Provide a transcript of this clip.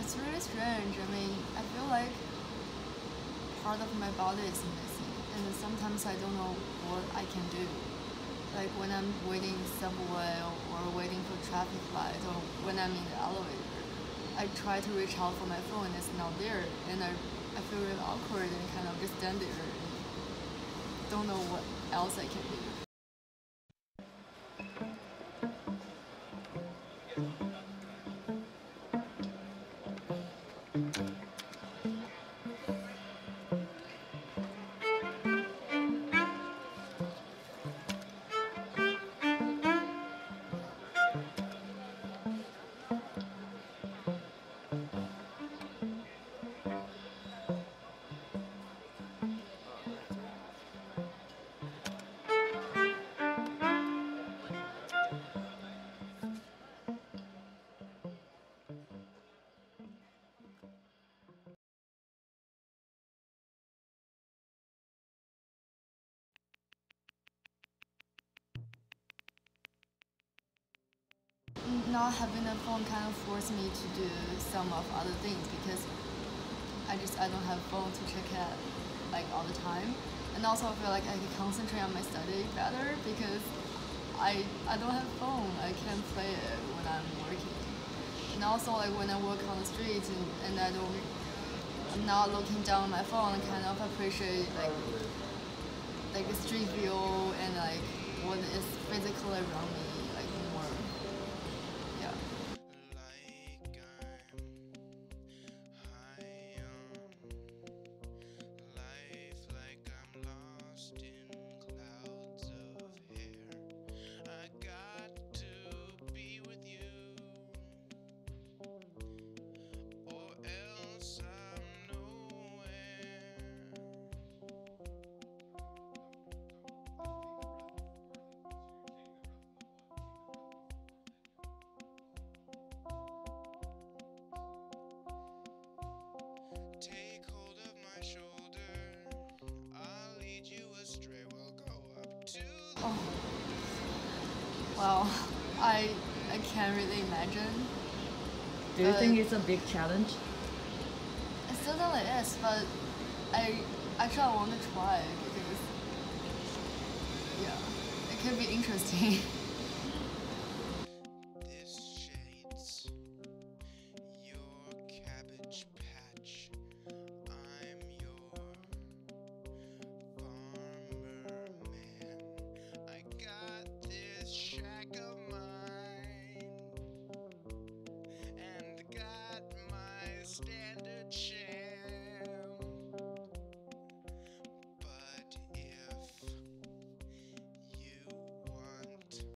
it's really strange. I mean, I feel like part of my body is missing, and sometimes I don't know what I can do. Like when I'm waiting subway or waiting for traffic light or when I'm in the elevator, I try to reach out for my phone and it's not there, and I feel really awkward and kind of just stand there and don't know what else I can do. Not having a phone kind of forced me to do some of other things because I don't have a phone to check it like all the time, and also I feel like I can concentrate on my study better because I don't have a phone. I can't play it when I'm working, and also like when I walk on the streets and I'm not looking down on my phone, I kind of appreciate like the street view and like what is physical around me like more. Yeah. Like I'm high on life, like I'm lost in clouds of hair. I got to be with you, or else I'm nowhere. Take hold of my shoulder, I'll lead you astray. We'll go up to the Oh, well, I can't really imagine. Do you But think it's a big challenge? it certainly is, but I actually want to try because yeah, it could be interesting.